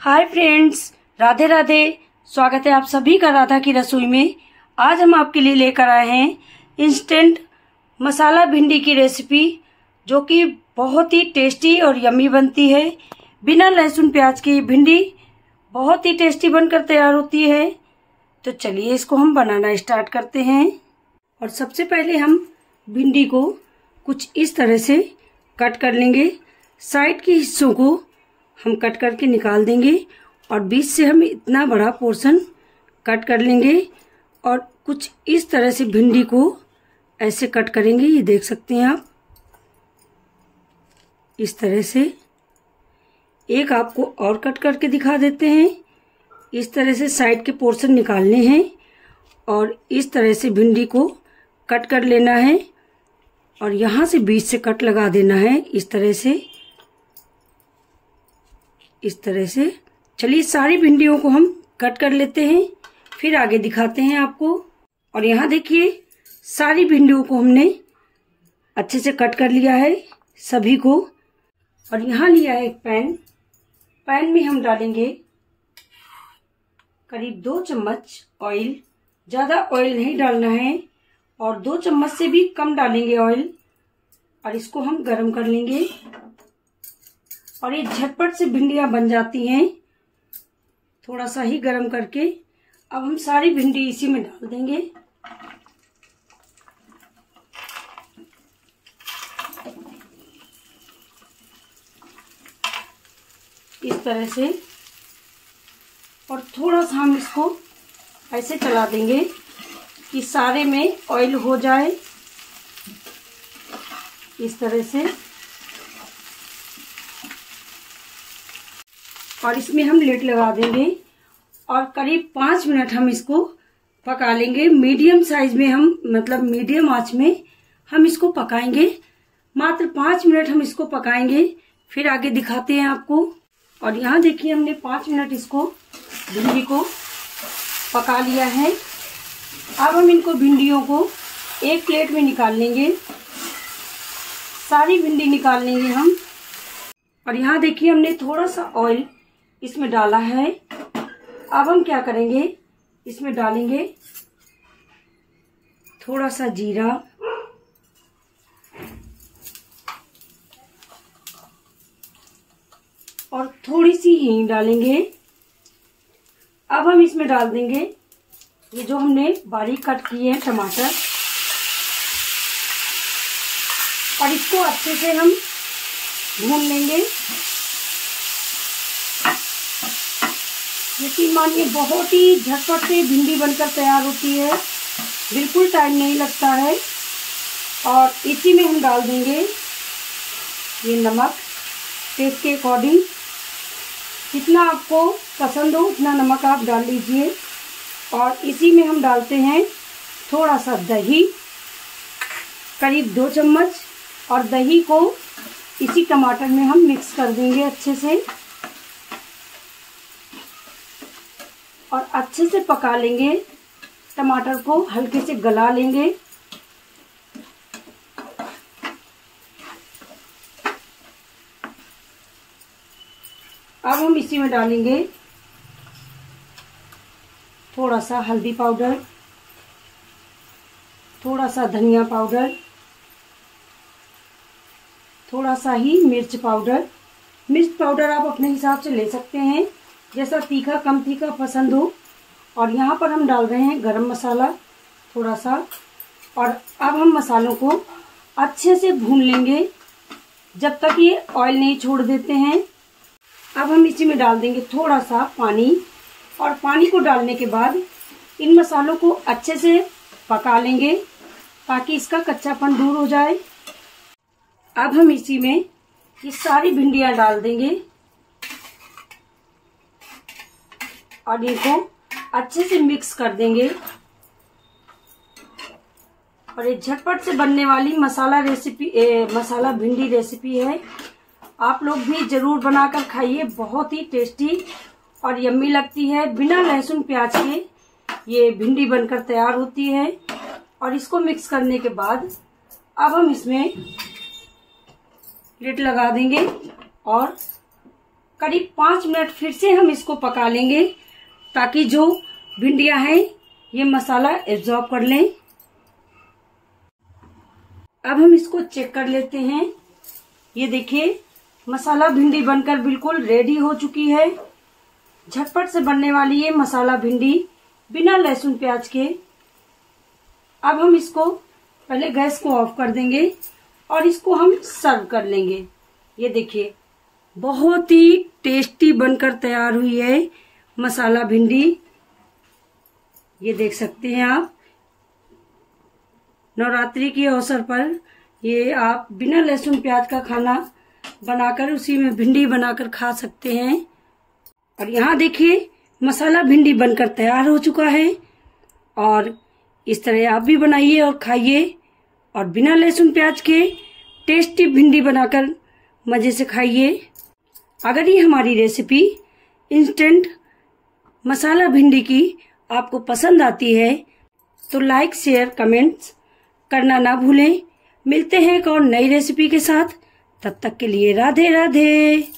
Hi friends, Radhe Radhe. स्वागत है आप सभी का राधा की रसोई में। आज हम आपके लिए लेकर आए हैं इंस्टेंट मसाला भिंडी की रेसिपी, जो कि बहुत ही टेस्टी और यम्मी बनती है। बिना लहसुन प्याज की भिंडी बहुत ही टेस्टी बनकर तैयार होती है। तो चलिए इसको हम बनाना स्टार्ट करते हैं। और सबसे पहले हम भिंडी को कुछ इस तरह से कट कर लेंगे। साइड के हिस्सों को हम कट करके निकाल देंगे और बीच से हम इतना बड़ा पोर्शन कट कर लेंगे और कुछ इस तरह से भिंडी को ऐसे कट करेंगे। ये देख सकते हैं आप, इस तरह से। एक आपको और कट करके दिखा देते हैं। इस तरह से साइड के पोर्शन निकालने हैं और इस तरह से भिंडी को कट कर लेना है और यहाँ से बीच से कट लगा देना है इस तरह से, इस तरह से। चलिए सारी भिंडियों को हम कट कर लेते हैं, फिर आगे दिखाते हैं आपको। और यहाँ देखिए सारी भिंडियों को हमने अच्छे से कट कर लिया है सभी को। और यहाँ लिया है एक पैन में हम डालेंगे करीब 2 चम्मच ऑयल। ज़्यादा ऑयल नहीं डालना है और 2 चम्मच से भी कम डालेंगे ऑयल। और इसको हम गरम कर लेंगे और ये झटपट से भिंडियां बन जाती हैं, थोड़ा सा ही गरम करके। अब हम सारी भिंडी इसी में डाल देंगे। इस तरह से। और थोड़ा सा हम इसको ऐसे चला देंगे कि सारे में ऑयल हो जाए, इस तरह से। और इसमें हम लिड लगा देंगे और करीब 5 मिनट हम इसको पका लेंगे। मीडियम साइज में हम, मतलब मीडियम आंच में हम इसको पकाएंगे। मात्र 5 मिनट हम इसको पकाएंगे, फिर आगे दिखाते हैं आपको। और यहाँ देखिए हमने 5 मिनट इसको भिंडी को पका लिया है। अब हम इनको भिंडियों को एक प्लेट में निकाल लेंगे। सारी भिंडी निकाल लेंगे हम। और यहाँ देखिए हमने थोड़ा सा ऑयल इसमें डाला है। अब हम क्या करेंगे, इसमें डालेंगे थोड़ा सा जीरा और थोड़ी सी हींग डालेंगे। अब हम इसमें डाल देंगे ये जो हमने बारीक कट किए हैं टमाटर, और इसको अच्छे से हम भून लेंगे। यकीन मानिए बहुत ही झटपट से भिंडी बनकर तैयार होती है, बिल्कुल टाइम नहीं लगता है। और इसी में हम डाल देंगे ये नमक टेस्ट के अकॉर्डिंग। जितना आपको पसंद हो उतना नमक आप डाल लीजिए। और इसी में हम डालते हैं थोड़ा सा दही, करीब 2 चम्मच। और दही को इसी टमाटर में हम मिक्स कर देंगे अच्छे से और अच्छे से पका लेंगे। टमाटर को हल्के से गला लेंगे। अब हम इसी में डालेंगे थोड़ा सा हल्दी पाउडर, थोड़ा सा धनिया पाउडर, थोड़ा सा ही मिर्च पाउडर। मिर्च पाउडर आप अपने हिसाब से ले सकते हैं, जैसा तीखा कम तीखा पसंद हो। और यहाँ पर हम डाल रहे हैं गरम मसाला थोड़ा सा। और अब हम मसालों को अच्छे से भून लेंगे जब तक ये ऑयल नहीं छोड़ देते हैं। अब हम इसी में डाल देंगे थोड़ा सा पानी। और पानी को डालने के बाद इन मसालों को अच्छे से पका लेंगे ताकि इसका कच्चापन दूर हो जाए। अब हम इसी में ये सारी भिंडियां डाल देंगे और इनको अच्छे से मिक्स कर देंगे। और ये झटपट से बनने वाली मसाला भिंडी रेसिपी है। आप लोग भी जरूर बनाकर खाइए, बहुत ही टेस्टी और यम्मी लगती है। बिना लहसुन प्याज के ये भिंडी बनकर तैयार होती है। और इसको मिक्स करने के बाद अब हम इसमें लिड लगा देंगे और करीब 5 मिनट फिर से हम इसको पका लेंगे ताकि जो भिंडियां हैं ये मसाला एब्जॉर्ब कर लें। अब हम इसको चेक कर लेते हैं। ये देखिए मसाला भिंडी बनकर बिल्कुल रेडी हो चुकी है। झटपट से बनने वाली ये मसाला भिंडी बिना लहसुन प्याज के। अब हम इसको पहले गैस को ऑफ कर देंगे और इसको हम सर्व कर लेंगे। ये देखिए बहुत ही टेस्टी बनकर तैयार हुई है मसाला भिंडी। ये देख सकते हैं आप, नवरात्रि के अवसर पर ये आप बिना लहसुन प्याज का खाना बनाकर उसी में भिंडी बनाकर खा सकते हैं। और यहाँ देखिए मसाला भिंडी बनकर तैयार हो चुका है और इस तरह आप भी बनाइए और खाइए और बिना लहसुन प्याज के टेस्टी भिंडी बनाकर मजे से खाइए। अगर ये हमारी रेसिपी इंस्टेंट मसाला भिंडी की आपको पसंद आती है तो लाइक शेयर कमेंट्स करना ना भूलें। मिलते हैं एक और नई रेसिपी के साथ, तब तक के लिए राधे राधे।